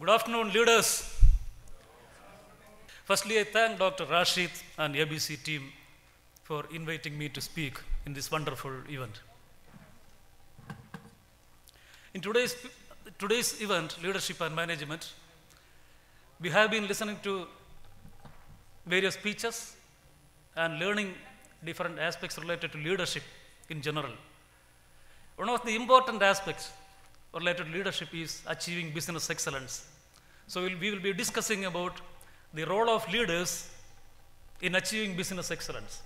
Good afternoon, leaders. Firstly, I thank Dr. Rashid and ABC team for inviting me to speak in this wonderful event. In today's event, Leadership and Management, we have been listening to various speeches and learning different aspects related to leadership in general. One of the important aspects related to leadership is achieving business excellence. So we will be discussing about the role of leaders in achieving business excellence.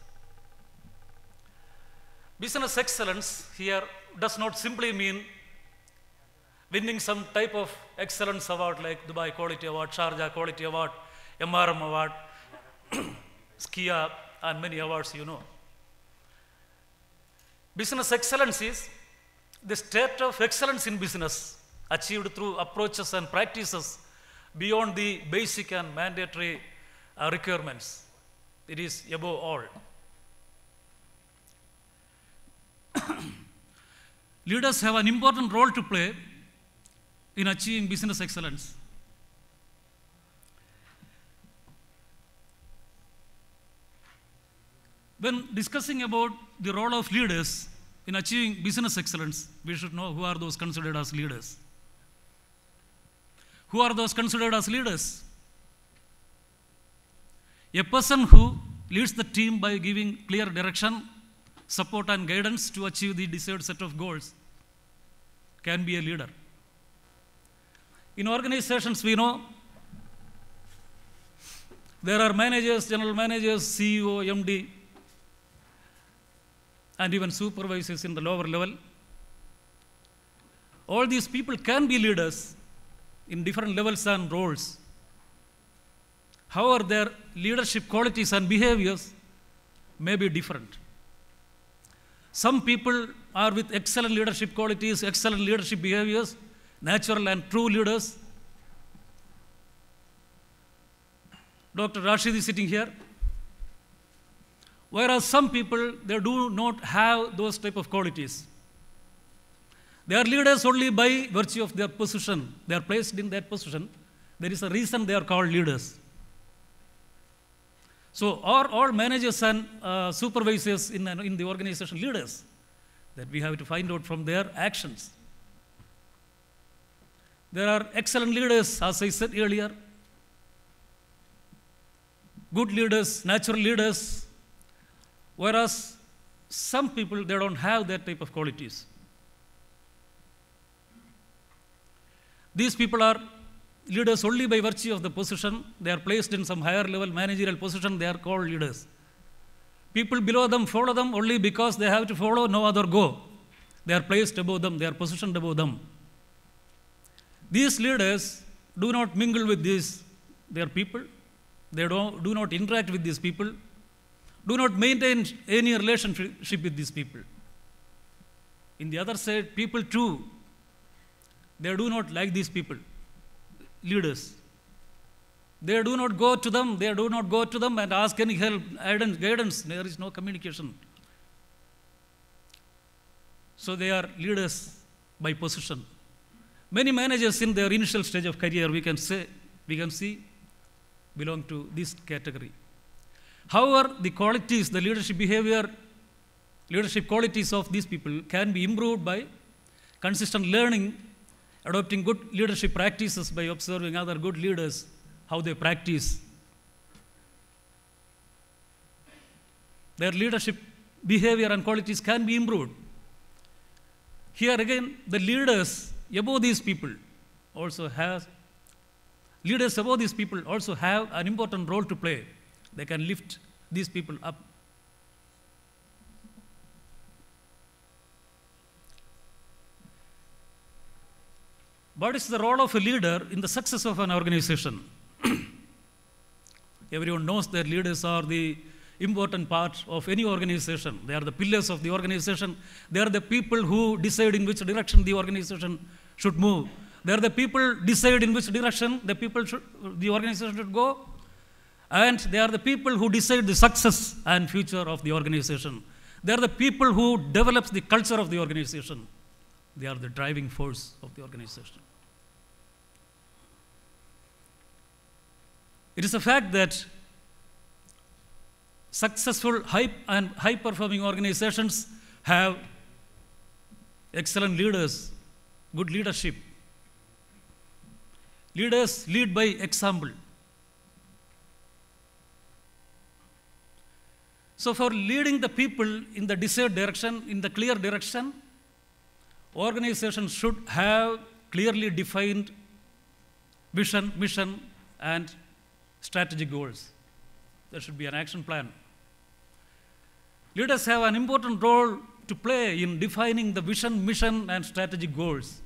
Business excellence here does not simply mean winning some type of excellence award like Dubai Quality Award, Sharjah Quality Award, MRM Award, Skia, and many awards you know. Business excellence is the state of excellence in business achieved through approaches and practices beyond the basic and mandatory requirements. It is above all. Leaders have an important role to play in achieving business excellence. When discussing about the role of leaders in achieving business excellence, we should know who are those considered as leaders. Who are those considered as leaders? A person who leads the team by giving clear direction, support and guidance to achieve the desired set of goals can be a leader. In organizations, we know there are managers, general managers, CEO, MD, and even supervisors in the lower level. All these people can be leaders in different levels and roles. However, their leadership qualities and behaviors may be different. Some people are with excellent leadership qualities, excellent leadership behaviors, natural and true leaders. Dr. Rashid is sitting here. Whereas some people, they do not have those type of qualities. They are leaders only by virtue of their position. They are placed in that position. There is a reason they are called leaders. So are all managers and supervisors in the organization leaders? That we have to find out from their actions. There are excellent leaders, as I said earlier. Good leaders, natural leaders. Whereas some people, they don't have that type of qualities. These people are leaders only by virtue of the position. They are placed in some higher level managerial position. They are called leaders. People below them follow them only because they have to follow, no other go. They are placed above them. They are positioned above them. These leaders do not mingle with their people. They do not interact with these people. Do not maintain any relationship with these people. In the other side, people too, they do not like these people, leaders. They do not go to them. They do not go to them and ask any help, guidance. There is no communication. So they are leaders by position. Many managers in their initial stage of career, we can see, belong to this category. However, the qualities, the leadership behavior, leadership qualities of these people can be improved by consistent learning, adopting good leadership practices by observing other good leaders, how they practice. Their leadership behavior and qualities can be improved. Here again, the leaders above these people also have an important role to play. They can lift these people up. What is the role of a leader in the success of an organization? Everyone knows that leaders are the important part of any organization. They are the pillars of the organization. They are the people who decide in which direction the organization should move. They are the people decide in which direction the organization should go. And they are the people who decide the success and future of the organization. They are the people who develop the culture of the organization. They are the driving force of the organization. It is a fact that successful high-performing organizations have excellent leaders, good leadership. Leaders lead by example. So for leading the people in the desired direction, in the clear direction, organizations should have clearly defined vision, mission, and strategic goals. There should be an action plan. Leaders have an important role to play in defining the vision, mission, and strategic goals.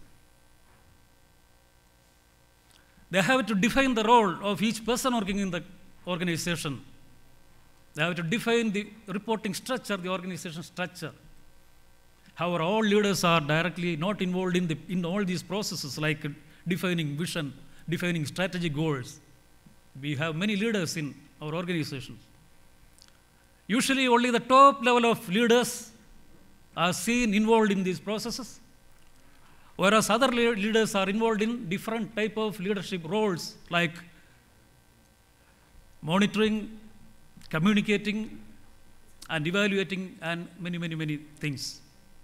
They have to define the role of each person working in the organization. They have to define the reporting structure, the organization structure. However, all leaders are directly not involved in all these processes like defining vision, defining strategic goals. We have many leaders in our organizations. Usually only the top level of leaders are seen involved in these processes, whereas other leaders are involved in different type of leadership roles like monitoring, communicating, and evaluating, and many things.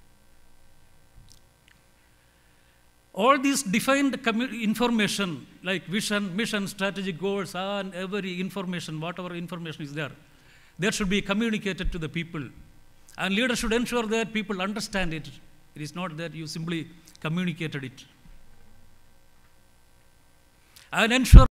All these defined information like vision, mission, strategic goals, and every information, whatever information is there, that should be communicated to the people. And leaders should ensure that people understand it. It is not that you simply communicated it. And ensure